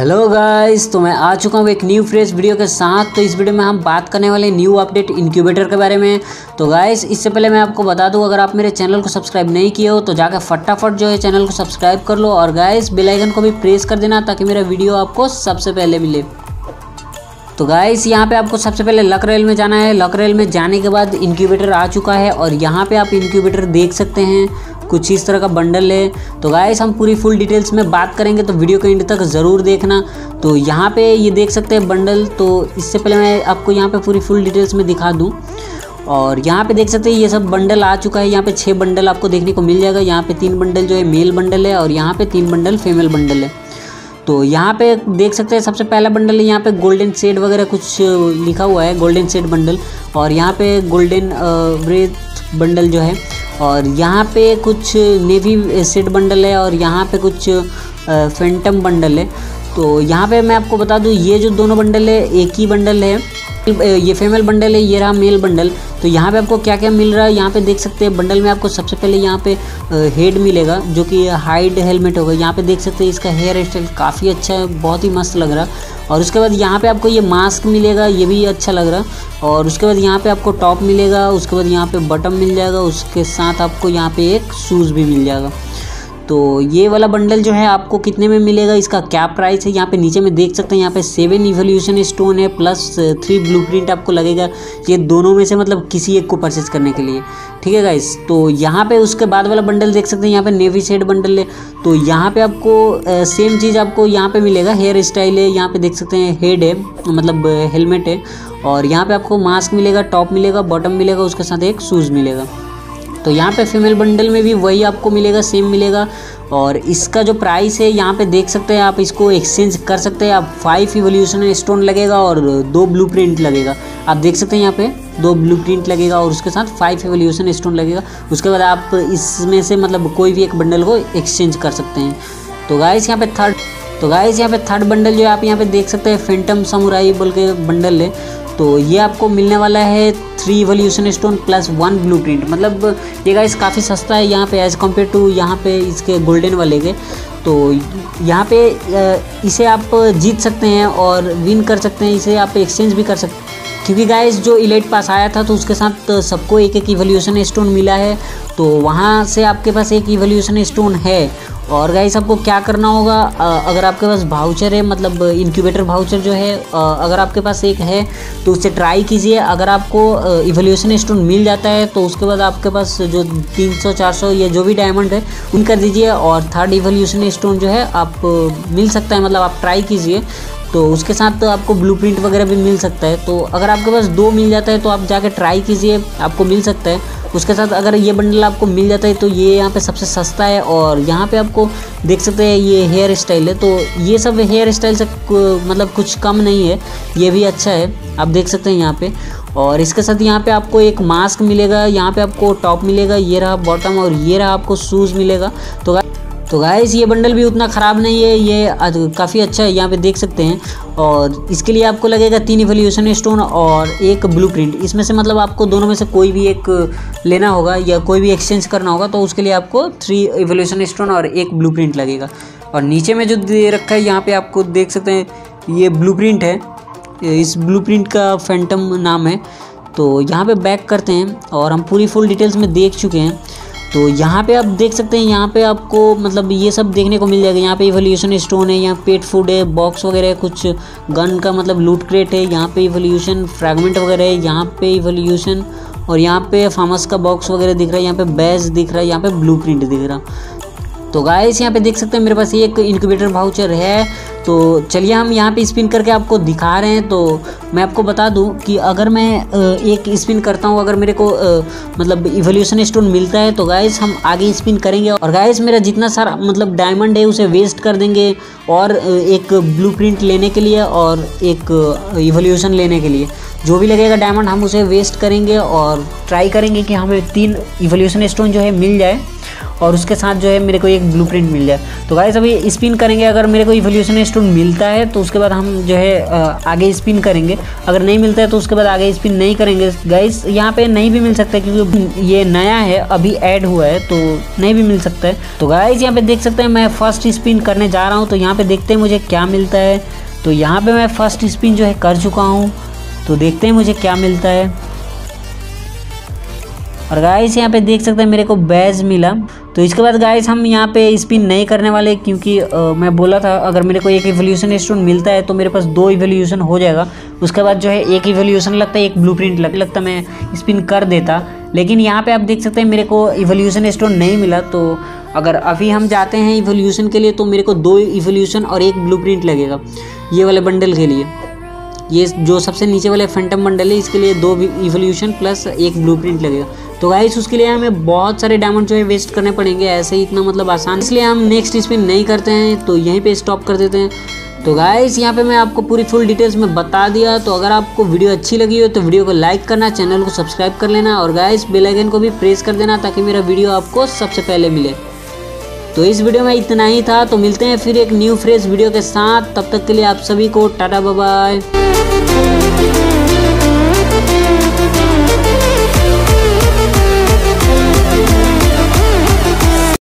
Hello guys, तो मैं आ चुका हूँ एक न्यू फ्रेश वीडियो के साथ। तो इस वीडियो में हम बात करने वाले न्यू अपडेट इंक्यूबेटर के बारे में। तो गाइस, इससे पहले मैं आपको बता दूं, अगर आप मेरे चैनल को सब्सक्राइब नहीं किए हो तो जाकर फटाफट जो है चैनल को सब्सक्राइब कर लो और गाइस बेल आइकन को भी प्रेस कर देना ताकि मेरा वीडियो आपको सबसे पहले मिले। तो गाइस, यहाँ पे आपको सबसे पहले लक रेल में जाना है। लक रेल में जाने के बाद इंक्यूबेटर आ चुका है और यहाँ पे आप इंक्यूबेटर देख सकते हैं, कुछ इस तरह का बंडल है। तो गाइस, हम पूरी फुल डिटेल्स में बात करेंगे तो वीडियो के एंड तक ज़रूर देखना। तो यहाँ पे ये देख सकते हैं बंडल। तो इससे पहले मैं आपको यहाँ पे पूरी फुल डिटेल्स में दिखा दूँ। और यहाँ पे देख सकते हैं ये सब बंडल आ चुका है। यहाँ पे 6 बंडल आपको देखने को मिल जाएगा। यहाँ पे 3 बंडल जो है मेल बंडल है और यहाँ पे 3 बंडल फीमेल बंडल है। तो यहाँ पे देख सकते हैं सबसे पहला बंडल है, यहाँ पे गोल्डन शेड वगैरह कुछ लिखा हुआ है, गोल्डन शेड बंडल। और यहाँ पे गोल्डन ब्रेथ बंडल जो है, और यहाँ पे कुछ नेवी शेड बंडल है और यहाँ पे कुछ फैंटम बंडल है। तो यहाँ पे मैं आपको बता दूँ, ये जो दोनों बंडल है एक ही बंडल है, ये फीमेल बंडल है, ये रहा मेल बंडल। तो यहाँ पे आपको क्या क्या मिल रहा है, यहाँ पे देख सकते हैं बंडल में आपको सबसे पहले यहाँ पे हेड मिलेगा जो कि हाइड हेलमेट होगा। यहाँ पे देख सकते हैं इसका हेयर स्टाइल काफ़ी अच्छा है, बहुत ही मस्त लग रहा। और उसके बाद यहाँ पे आपको ये मास्क मिलेगा, ये भी अच्छा लग रहा। और उसके बाद यहाँ पे आपको टॉप मिलेगा, उसके बाद यहाँ पे बटन मिल जाएगा, उसके साथ आपको यहाँ पे एक शूज़ भी मिल जाएगा। तो ये वाला बंडल जो है आपको कितने में मिलेगा, इसका क्या प्राइस है, यहाँ पे नीचे में देख सकते हैं। यहाँ पे 7 इवोल्यूशन स्टोन है प्लस 3 ब्लूप्रिंट आपको लगेगा। ये दोनों में से मतलब किसी एक को परचेज करने के लिए, ठीक है गाइस। तो यहाँ पे उसके बाद वाला बंडल देख सकते हैं, यहाँ पे नेवी शेड बंडल है। तो यहाँ पे आपको सेम चीज़ आपको यहाँ पे मिलेगा, हेयर स्टाइल है, यहाँ पे देख सकते हैं हेड है मतलब हेलमेट है। और यहाँ पे आपको मास्क मिलेगा, टॉप मिलेगा, बॉटम मिलेगा, उसके साथ एक शूज़ मिलेगा। तो यहाँ पे फीमेल बंडल में भी वही आपको मिलेगा, सेम मिलेगा। और इसका जो प्राइस है यहाँ पे देख सकते हैं, आप इसको एक्सचेंज कर सकते हैं। आप 5 इवोल्यूशन स्टोन लगेगा और 2 ब्लूप्रिंट लगेगा। आप देख सकते हैं यहाँ पे 2 ब्लूप्रिंट लगेगा और उसके साथ 5 इवोल्यूशन स्टोन लगेगा। उसके बाद आप इसमें से मतलब कोई भी एक बंडल को एक्सचेंज कर सकते हैं। तो गाइस यहाँ पे थर्ड बंडल जो आप यहाँ पे देख सकते हैं, फैंटम समुराई बोल के बंडल है। तो ये आपको मिलने वाला है 3 इवोल्यूशन स्टोन प्लस 1 ब्लूप्रिंट। मतलब ये गाइस काफ़ी सस्ता है यहाँ पे एज़ कम्पेयर टू यहाँ पे इसके गोल्डन वाले के। तो यहाँ पे इसे आप जीत सकते हैं और विन कर सकते हैं, इसे आप एक्सचेंज भी कर सकते हैं। क्योंकि गाइस जो इलाइट पास आया था तो उसके साथ सबको एक इवोल्यूशन स्टोन मिला है। तो वहाँ से आपके पास एक इवोल्यूशन स्टोन है। और गाइस आपको क्या करना होगा, अगर आपके पास भाउचर है मतलब इंक्यूबेटर भाउचर जो है, अगर आपके पास एक है तो उससे ट्राई कीजिए। अगर आपको इवोल्यूशन स्टोन मिल जाता है तो उसके बाद आपके पास जो 300-400 या जो भी डायमंड है उन कर दीजिए और 3rd इवोल्यूशन स्टोन जो है आप मिल सकता है, मतलब आप ट्राई कीजिए। तो उसके साथ तो आपको ब्लूप्रिंट वगैरह भी मिल सकता है। तो अगर आपके पास 2 मिल जाता है तो आप जाके ट्राई कीजिए, आपको मिल सकता है। उसके साथ अगर ये बंडल आपको मिल जाता है तो ये यहाँ पे सबसे सस्ता है। और यहाँ पे आपको देख सकते हैं ये हेयर स्टाइल है। तो ये सब हेयर स्टाइल से मतलब कुछ कम नहीं है, ये भी अच्छा है, आप देख सकते हैं यहाँ पे। और इसके साथ यहाँ पे आपको एक मास्क मिलेगा, यहाँ पे आपको टॉप मिलेगा, ये रहा बॉटम और ये रहा आपको शूज़ मिलेगा। तो गाइस ये बंडल भी उतना ख़राब नहीं है, ये काफ़ी अच्छा है, यहाँ पे देख सकते हैं। और इसके लिए आपको लगेगा 3 इवोल्यूशन स्टोन और 1 ब्लूप्रिंट। इसमें से मतलब आपको दोनों में से कोई भी एक लेना होगा या कोई भी एक्सचेंज करना होगा। तो उसके लिए आपको 3 इवोल्यूशन स्टोन और 1 ब्लूप्रिंट लगेगा। और नीचे में जो दे रखा है यहाँ पे आपको देख सकते हैं, ये ब्लूप्रिंट है, इस ब्लूप्रिंट का फैंटम नाम है। तो यहाँ पे बैक करते हैं और हम पूरी फुल डिटेल्स में देख चुके हैं। तो यहाँ पे आप देख सकते हैं, यहाँ पे आपको मतलब ये सब देखने को मिल जाएगा। यहाँ पे इवोल्यूशन स्टोन है, यहाँ पेट फूड है, बॉक्स वगैरह है, कुछ गन का मतलब लूट क्रेट है, यहाँ पे इवोल्यूशन फ्रैगमेंट वगैरह है, यहाँ पे इवोल्यूशन, और यहाँ पे फार्मस का बॉक्स वगैरह दिख रहा है, यहाँ पे बैज दिख रहा है, यहाँ पे ब्लूप्रिंट दिख रहा। तो गाइस यहाँ पे देख सकते हैं मेरे पास एक इंक्यूबेटर भाउचर है। तो चलिए हम यहाँ पे स्पिन करके आपको दिखा रहे हैं। तो मैं आपको बता दूं कि अगर मैं एक स्पिन करता हूँ, अगर मेरे को मतलब इवोल्यूशन स्टोन मिलता है तो गाइस हम आगे स्पिन करेंगे। और गाइस मेरा जितना सारा मतलब डायमंड है उसे वेस्ट कर देंगे और एक ब्लूप्रिंट लेने के लिए और एक इवोल्यूशन लेने के लिए जो भी लगेगा डायमंड हम उसे वेस्ट करेंगे और ट्राई करेंगे कि हमें 3 इवोल्यूशन स्टोन जो है मिल जाए। और उसके साथ जो है मेरे को एक ब्लूप्रिंट मिल जाए। तो गाइस अभी स्पिन करेंगे, अगर मेरे को इवोल्यूशन स्टोन मिलता है तो उसके बाद हम जो है आगे स्पिन करेंगे, अगर नहीं मिलता है तो उसके बाद आगे स्पिन नहीं करेंगे। गाइस यहाँ पे नहीं भी मिल सकता है क्योंकि ये नया है, अभी ऐड हुआ है तो नहीं भी मिल सकता है। तो गाइस यहाँ पे देख सकते हैं मैं फर्स्ट स्पिन करने जा रहा हूँ, तो यहाँ पे देखते हैं मुझे क्या मिलता है। तो यहाँ पे मैं फर्स्ट स्पिन जो है कर चुका हूँ, तो देखते हैं मुझे क्या मिलता है। और गाइस यहाँ पे देख सकते हैं मेरे को बैज मिला। तो इसके बाद गाइस हम यहाँ पे स्पिन नहीं करने वाले क्योंकि मैं बोला था अगर मेरे को एक इवोल्यूशन स्टोन मिलता है तो मेरे पास 2 इवोल्यूशन हो जाएगा, उसके बाद जो है एक इवोल्यूशन लगता है, एक ब्लूप्रिंट लगता, मैं स्पिन कर देता। लेकिन यहाँ पे आप देख सकते हैं मेरे को इवोल्यूशन स्टोन नहीं मिला। तो अगर अभी हम जाते हैं इवोल्यूशन के लिए तो मेरे को 2 इवोल्यूशन और एक ब्लूप्रिंट लगेगा ये वाले बंडल के लिए। ये जो सबसे नीचे वाले फैंटम बंडल है इसके लिए 2 इवोल्यूशन प्लस एक ब्लूप्रिंट लगेगा। तो गाइस उसके लिए हमें बहुत सारे डायमंड जो है वेस्ट करने पड़ेंगे, ऐसे ही इतना मतलब आसान, इसलिए हम नेक्स्ट स्पिन नहीं करते हैं, तो यहीं पे स्टॉप कर देते हैं। तो गाइस यहाँ पे मैं आपको पूरी फुल डिटेल्स में बता दिया। तो अगर आपको वीडियो अच्छी लगी हो तो वीडियो को लाइक करना, चैनल को सब्सक्राइब कर लेना और गाइस बेल आइकन को भी प्रेस कर देना ताकि मेरा वीडियो आपको सबसे पहले मिले। तो इस वीडियो में इतना ही था, तो मिलते हैं फिर एक न्यू फ्रेश वीडियो के साथ। तब तक के लिए आप सभी को टाटा बाय बाय।